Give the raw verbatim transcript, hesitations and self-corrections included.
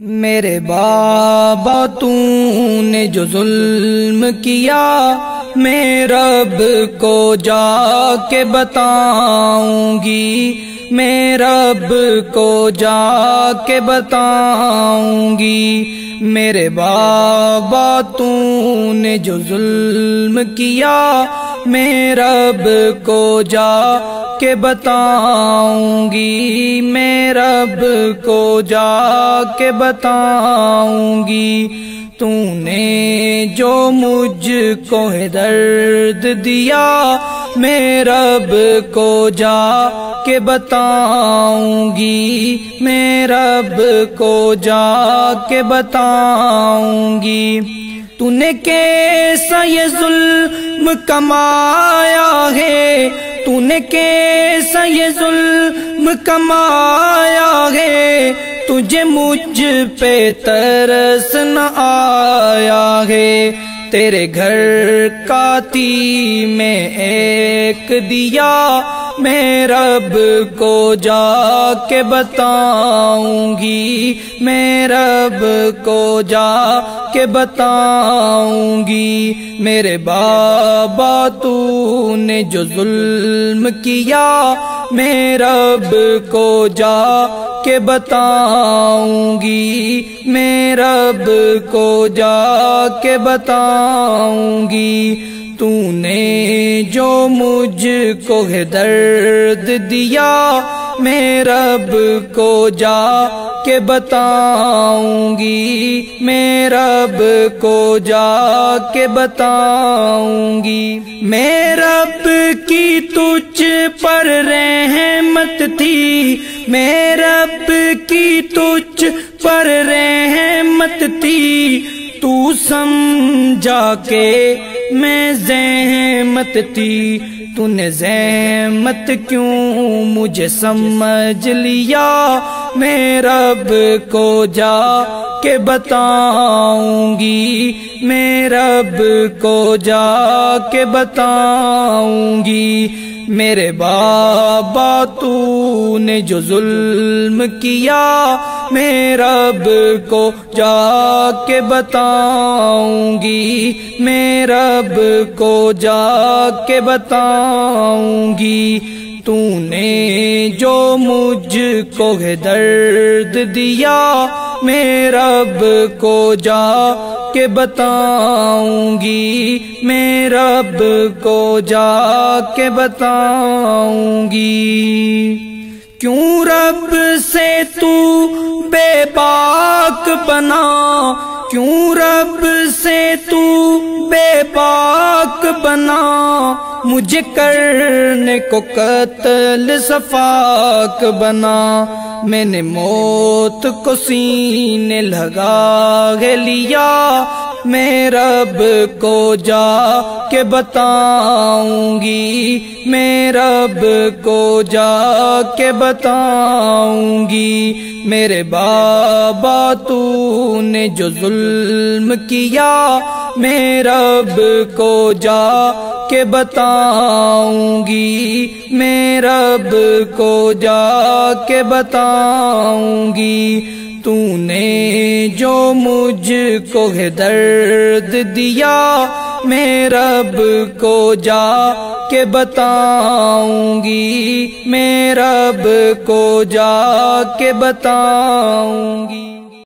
میرے بابا تو نے جو ظلم کیا میں رب کو جا کے بتاؤں گی، میں رب کو جا کے بتاؤں گی۔ میرے بابا تو نے جو ظلم کیا میں رب کو جا کے بتاؤں گی، میں رب کو جا کے بتاؤں گی۔ تو نے جو مجھ کو ہے درد دیا میں رب کو جا کے بتاؤں گی، میں رب کو جا کے بتاؤں گی۔ تو نے کیسا یہ ظلم کمایا ہے، تو نے کیسا یہ ظلم کمایا ہے، تجھے مجھ پہ ترس نہ آیا ہے۔ تیرے گھر کا تی میں ایک دیا میں رب کو جا کے بتاؤں گی، میں رب کو جا کے بتاؤں گی۔ میرے بابا تو نے جو ظلم کیا میں رب کو جا کے بتاؤں گی، میں رب کو جا کے بتاؤں گی۔ تو نے جو مجھ کو ہے درد دیا میں رب کو جا کے بتاؤں گی، میں رب کو جا کے بتاؤں گی۔ میں رب کی تجھ پر رحمت تھی، میں رب کی تجھ پر رحمت تھی، تو سمجھا کہ میں زحمت تھی۔ تو نے زحمت کیوں مجھے سمجھ لیا میں رب کو جا کے بتاؤں گی، میں رب کو جا کے بتاؤں گی۔ میرے بابا تو نے جو ظلم کیا میں رب کو جا کے بتاؤں گی، میں رب کو جا کے بتاؤں گی۔ تو نے جو مجھ کو ہے درد دیا میں رب کو جا کے بتاؤں گی، میں رب کو جا کے بتاؤں گی۔ کیوں رب سے تو بے باک بنا، کیوں رب سے تو بے باک بنا، مجھے کرنے کو قتل سفاک بنا۔ میں نے موت کو سینے لگا لیا میں رب کو جا کے بتاؤں گی، میں رب کو جا کے بتاؤں گی۔ میرے بابا تو نے جو ظلم کیا میں رب کو جا کے بتاؤں گی، میں رب کو جا کے بتاؤں گی۔ تو نے جو مجھ کو ہے درد دیا میں رب کو جا کے بتاؤں گی، میں رب کو جا کے بتاؤں گی۔